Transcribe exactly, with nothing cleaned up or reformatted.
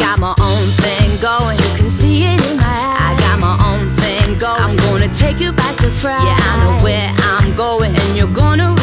got my own thing going. You can see it in my eyes. I got my own thing going. I'm gonna take you by surprise. Yeah, I know where I'm going, and you're gonna